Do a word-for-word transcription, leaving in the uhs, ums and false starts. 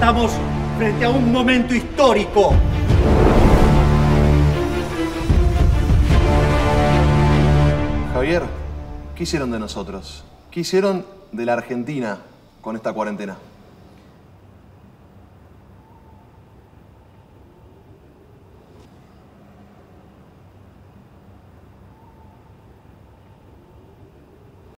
Estamos frente a un momento histórico. Javier, ¿qué hicieron de nosotros? ¿Qué hicieron de la Argentina con esta cuarentena?